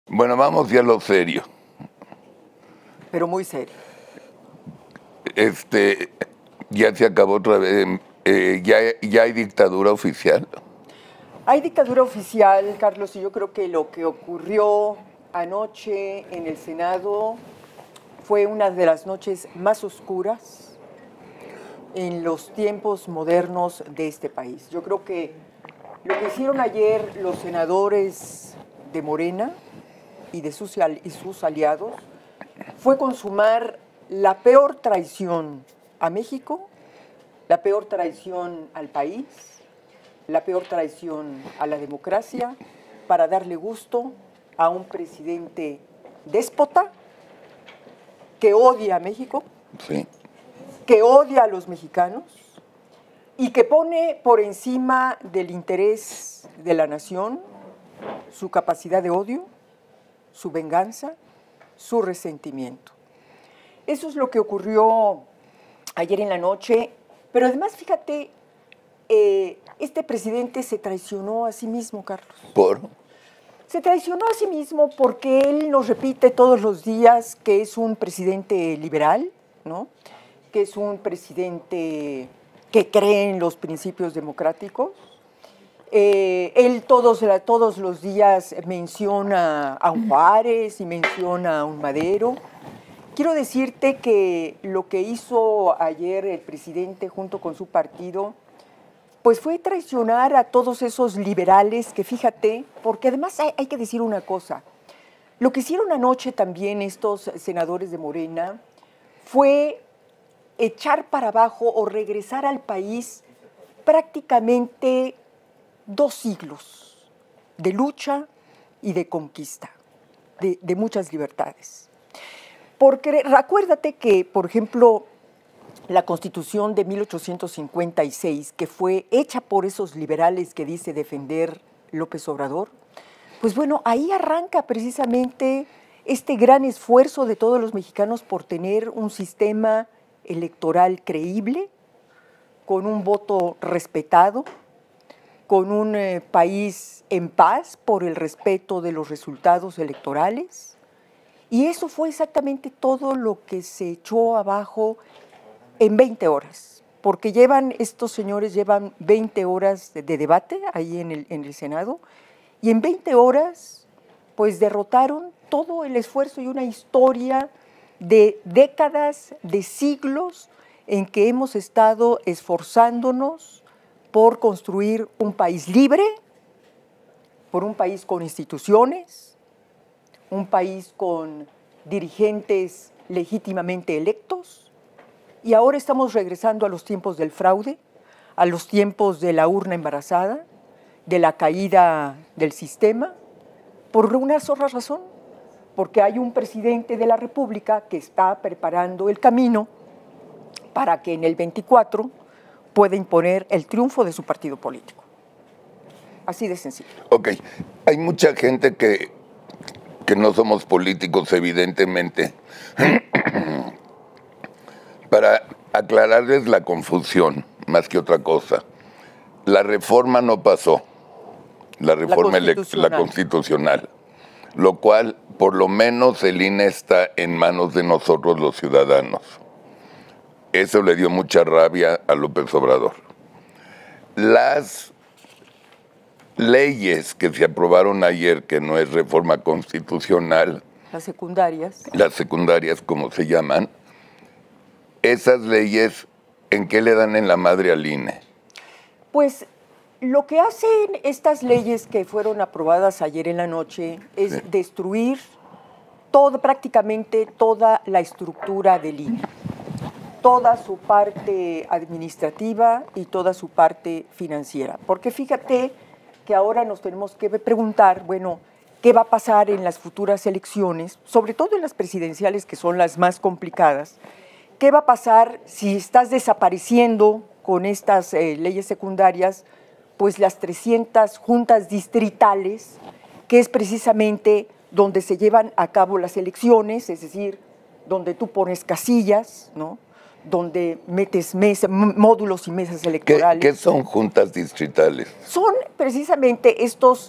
Bueno, vamos ya a lo serio. Pero muy serio. Ya se acabó otra vez, ya hay dictadura oficial. Hay dictadura oficial, Carlos, y yo creo que lo que ocurrió anoche en el Senado fue una de las noches más oscuras en los tiempos modernos de este país. Yo creo que lo que hicieron ayer los senadores de Morena y sus aliados fue consumar la peor traición a México, la peor traición al país, la peor traición a la democracia, para darle gusto a un presidente déspota que odia a México, Sí. que odia a los mexicanos y que pone por encima del interés de la nación su capacidad de odio, su venganza, su resentimiento. Eso es lo que ocurrió ayer en la noche, pero además, fíjate, este presidente se traicionó a sí mismo, Carlos. ¿Por? Se traicionó a sí mismo porque él nos repite todos los días que es un presidente liberal, ¿no? Que es un presidente que cree en los principios democráticos. Él todos los días menciona a un Juárez y menciona a un Madero. Quiero decirte que lo que hizo ayer el presidente junto con su partido, pues fue traicionar a todos esos liberales que, fíjate, porque además hay que decir una cosa, lo que hicieron anoche también estos senadores de Morena fue echar para abajo o regresar al país prácticamente 2 siglos de lucha y de conquista, de muchas libertades. Porque acuérdate que, por ejemplo, la Constitución de 1856, que fue hecha por esos liberales que dice defender López Obrador, pues bueno, ahí arranca precisamente este gran esfuerzo de todos los mexicanos por tener un sistema electoral creíble, con un voto respetado, con un país en paz por el respeto de los resultados electorales. Y eso fue exactamente todo lo que se echó abajo en 20 horas, porque estos señores llevan 20 horas de debate ahí en el Senado, y en 20 horas pues derrotaron todo el esfuerzo y una historia de décadas, de siglos, en que hemos estado esforzándonos por construir un país libre, por un país con instituciones, un país con dirigentes legítimamente electos, y ahora estamos regresando a los tiempos del fraude, a los tiempos de la urna embarazada, de la caída del sistema, por una sola razón, porque hay un presidente de la República que está preparando el camino para que en el 24 pueda imponer el triunfo de su partido político. Así de sencillo. Ok, hay mucha gente que no somos políticos, evidentemente. Para aclararles la confusión, más que otra cosa, la reforma no pasó, la reforma la constitucional, lo cual, por lo menos, el INE está en manos de nosotros los ciudadanos. Eso le dio mucha rabia a López Obrador. Las leyes que se aprobaron ayer, que no es reforma constitucional, las secundarias como se llaman, esas leyes, ¿en qué le dan en la madre al INE? Pues lo que hacen estas leyes que fueron aprobadas ayer en la noche es destruir prácticamente toda la estructura del INE, toda su parte administrativa y toda su parte financiera. Porque fíjate que ahora nos tenemos que preguntar, bueno, ¿qué va a pasar en las futuras elecciones, sobre todo en las presidenciales, que son las más complicadas? ¿Qué va a pasar si estás desapareciendo con estas leyes secundarias, pues las 300 juntas distritales, que es precisamente donde se llevan a cabo las elecciones, es decir, donde tú pones casillas, ¿no? Donde metes módulos y mesas electorales? ¿Qué son juntas distritales? Son precisamente estos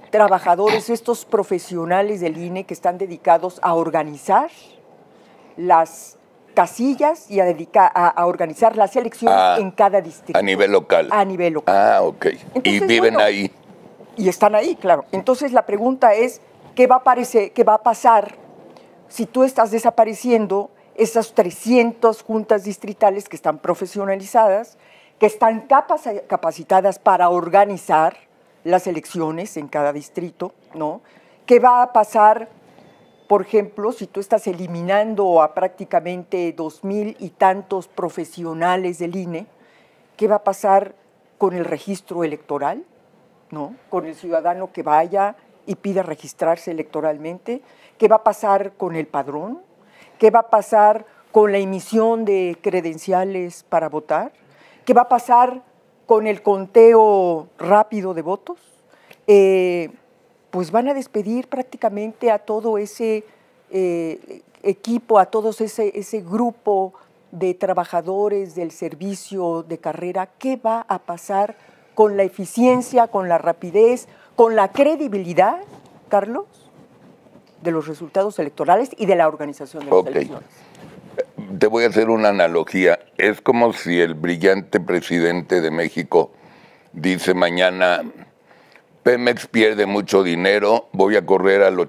trabajadores, estos profesionales del INE que están dedicados a organizar las casillas y a organizar las elecciones en cada distrito. A nivel local. A nivel local. Ah, ok. Entonces, y viven ahí. Y están ahí, claro. Entonces la pregunta es, ¿qué va a pasar si tú estás desapareciendo esas 300 juntas distritales que están profesionalizadas, que están capacitadas para organizar las elecciones en cada distrito, ¿no? ¿Qué va a pasar, por ejemplo, si tú estás eliminando a prácticamente 2,000 y tantos profesionales del INE? ¿Qué va a pasar con el registro electoral, ¿no? Con el ciudadano que vaya y pida registrarse electoralmente? ¿Qué va a pasar con el padrón? ¿Qué va a pasar con la emisión de credenciales para votar? ¿Qué va a pasar con el conteo rápido de votos? Pues van a despedir prácticamente a todo ese equipo, a todo ese grupo de trabajadores del servicio de carrera. ¿Qué va a pasar con la eficiencia, con la rapidez, con la credibilidad, Carlos, de los resultados electorales y de la organización de las elecciones? Te voy a hacer una analogía. Es como si el brillante presidente de México dice mañana, Pemex pierde mucho dinero, voy a correr al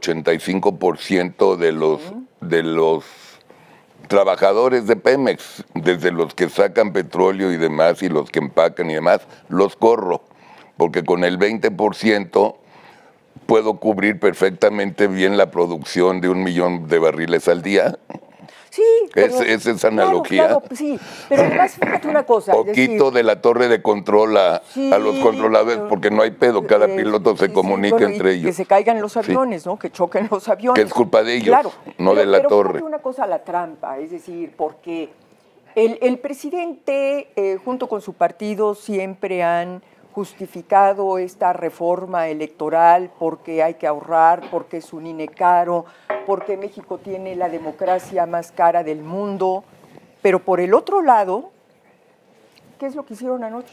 85% de los trabajadores de Pemex, desde los que sacan petróleo y demás, y los que empacan y demás, los corro, porque con el 20% puedo cubrir perfectamente bien la producción de 1 millón de barriles al día. Sí, pero, es esa analogía. Claro, sí, pero además fíjate una cosa. O quito de la torre de control a los controladores, porque no hay pedo, cada piloto se comunica entre ellos. Que se caigan los aviones, ¿no? Que choquen los aviones. Que es culpa de ellos, no de la torre. Pero una cosa, la trampa, es decir, porque el presidente, junto con su partido, siempre han justificado esta reforma electoral porque hay que ahorrar, porque es un INE caro, porque México tiene la democracia más cara del mundo. Pero por el otro lado, ¿qué es lo que hicieron anoche?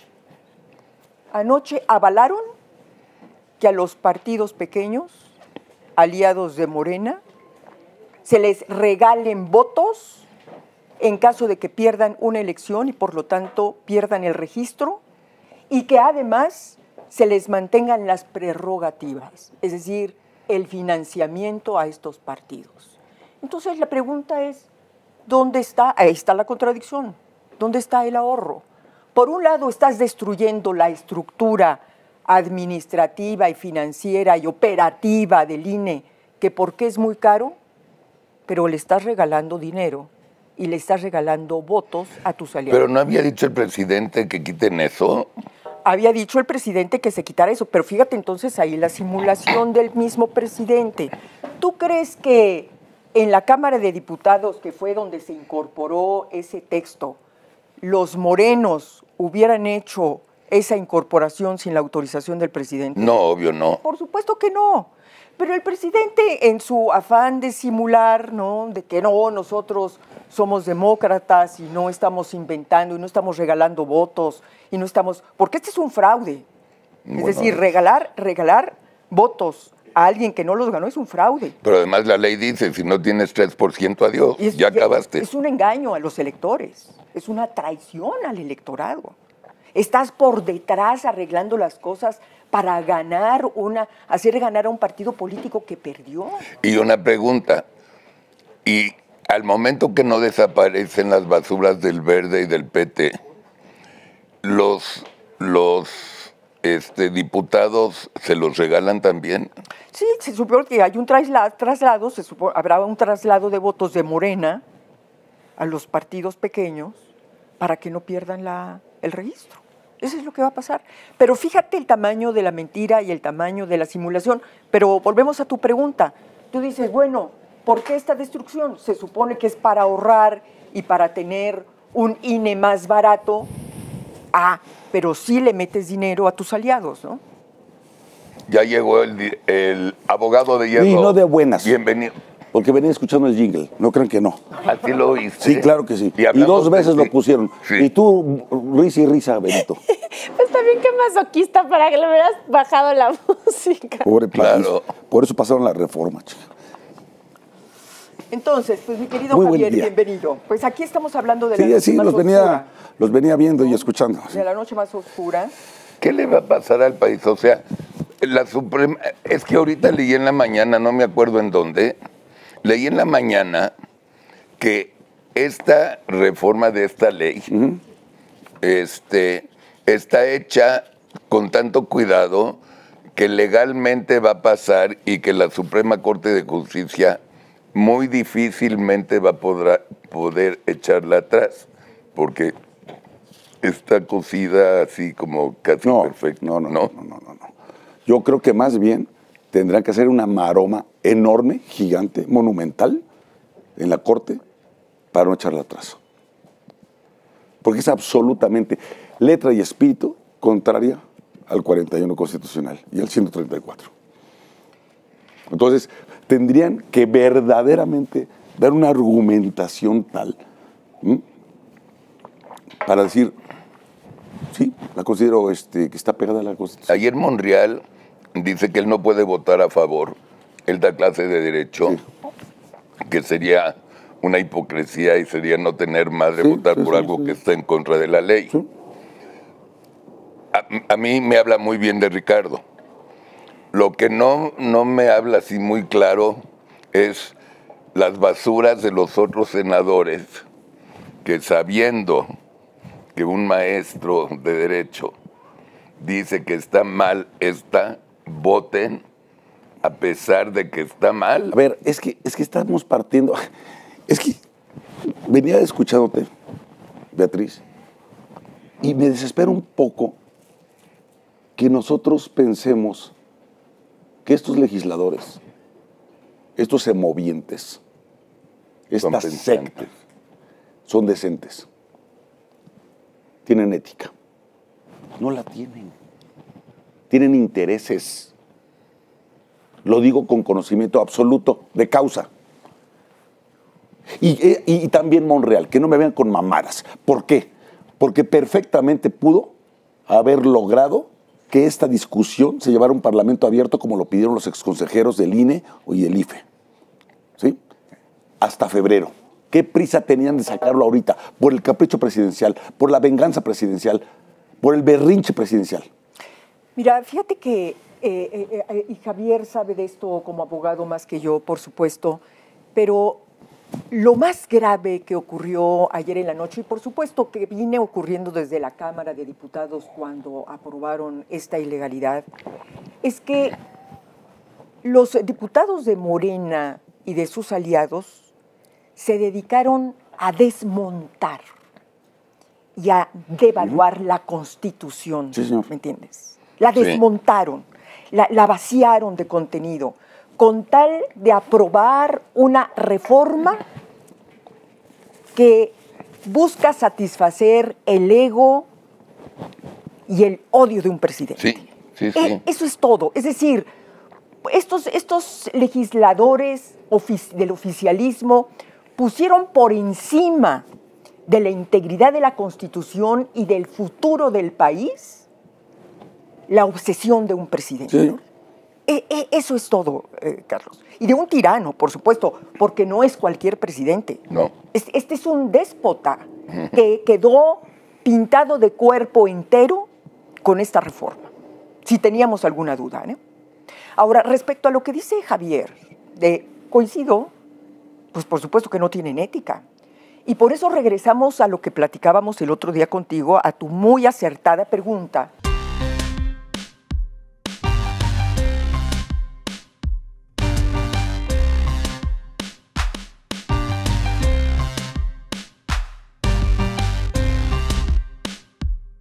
Anoche avalaron que a los partidos pequeños, aliados de Morena, se les regalen votos en caso de que pierdan una elección y por lo tanto pierdan el registro, y que además se les mantengan las prerrogativas, es decir, el financiamiento a estos partidos. Entonces la pregunta es, ¿dónde está? Ahí está la contradicción. ¿Dónde está el ahorro? Por un lado estás destruyendo la estructura administrativa y financiera y operativa del INE, que porque es muy caro, pero le estás regalando dinero y le estás regalando votos a tus aliados. Pero ¿no había dicho el presidente que quiten eso? Había dicho el presidente que se quitara eso, pero fíjate entonces ahí la simulación del mismo presidente. ¿Tú crees que en la Cámara de Diputados, que fue donde se incorporó ese texto, los morenos hubieran hecho esa incorporación sin la autorización del presidente? No, obvio no. Por supuesto que no. Pero el presidente, en su afán de simular, ¿no?, de que no, nosotros somos demócratas y no estamos inventando y no estamos regalando votos y no estamos... Porque este es un fraude. Bueno, es decir, regalar votos a alguien que no los ganó es un fraude. Pero además la ley dice, si no tienes 3%, adiós, ya acabaste. Es un engaño a los electores, es una traición al electorado. Estás por detrás arreglando las cosas para hacer ganar a un partido político que perdió. Y una pregunta, y al momento que no desaparecen las basuras del Verde y del PT, los diputados se los regalan también. Sí, se supone que hay un traslado, habrá un traslado de votos de Morena a los partidos pequeños para que no pierdan el registro. Eso es lo que va a pasar. Pero fíjate el tamaño de la mentira y el tamaño de la simulación. Pero volvemos a tu pregunta. Tú dices, bueno, ¿por qué esta destrucción? Se supone que es para ahorrar y para tener un INE más barato. Ah, pero sí le metes dinero a tus aliados, ¿no? Ya llegó el abogado de hierro. Y no de buenas. Bienvenido. porque venía escuchando el jingle, no crean que no. Así lo oíste. Sí, claro que sí. Y 2 veces lo pusieron. Sí. Y tú, risa y risa, Benito. Pues también qué masoquista para que le hubieras bajado la música. Pobre país. Claro. Por eso pasaron la reforma, chica. Entonces, pues mi querido Javier, bienvenido. Pues aquí estamos hablando de la noche más oscura. Los venía viendo y escuchando. De la noche más oscura. ¿Qué le va a pasar al país? O sea, la Suprema... Es que ahorita leí en la mañana, no me acuerdo en dónde, leí en la mañana que esta reforma de esta ley está hecha con tanto cuidado que legalmente va a pasar y que la Suprema Corte de Justicia muy difícilmente va a poder echarla atrás, porque está cosida así como casi perfecta. No. Yo creo que más bien tendrán que hacer una maroma enorme, gigante, monumental en la Corte para no echarla atrás. Porque es absolutamente letra y espíritu contraria al 41 constitucional y al 134. Entonces, tendrían que verdaderamente dar una argumentación tal para decir, sí, la considero que está pegada a la Constitución. Ayer Monreal dice que él no puede votar a favor, él da clase de derecho, que sería una hipocresía y sería no tener más de votar por algo que está en contra de la ley. Sí. A mí me habla muy bien de Ricardo. Lo que no me habla así muy claro es las basuras de los otros senadores que, sabiendo que un maestro de derecho dice que está mal voten a pesar de que está mal. A ver, es que estamos partiendo. Es que venía escuchándote, Beatriz, y me desespera un poco que nosotros pensemos que estos legisladores, estos semovientes, estas sectas, son decentes, tienen ética. No la tienen. Tienen intereses. Lo digo con conocimiento absoluto de causa. Y también Monreal, que no me vean con mamadas. ¿Por qué? Porque perfectamente pudo haber logrado que esta discusión se llevara a un parlamento abierto como lo pidieron los exconsejeros del INE y del IFE. ¿Sí? Hasta febrero. ¿Qué prisa tenían de sacarlo ahorita? Por el capricho presidencial, por la venganza presidencial, por el berrinche presidencial. Mira, fíjate que, y Javier sabe de esto como abogado más que yo, por supuesto, pero lo más grave que ocurrió ayer en la noche, y por supuesto que viene ocurriendo desde la Cámara de Diputados cuando aprobaron esta ilegalidad, es que los diputados de Morena y de sus aliados se dedicaron a desmontar y a devaluar la Constitución, ¿me entiendes? La desmontaron, la vaciaron de contenido, con tal de aprobar una reforma que busca satisfacer el ego y el odio de un presidente. Sí. Eso es todo. Es decir, estos legisladores del oficialismo pusieron por encima de la integridad de la Constitución y del futuro del país la obsesión de un presidente. Sí. Eso es todo, Carlos. Y de un tirano, por supuesto, porque no es cualquier presidente. No. Este es un déspota que quedó pintado de cuerpo entero con esta reforma, si teníamos alguna duda, ¿no? Ahora, respecto a lo que dice Javier, coincido, pues por supuesto que no tienen ética. Y por eso regresamos a lo que platicábamos el otro día contigo, a tu muy acertada pregunta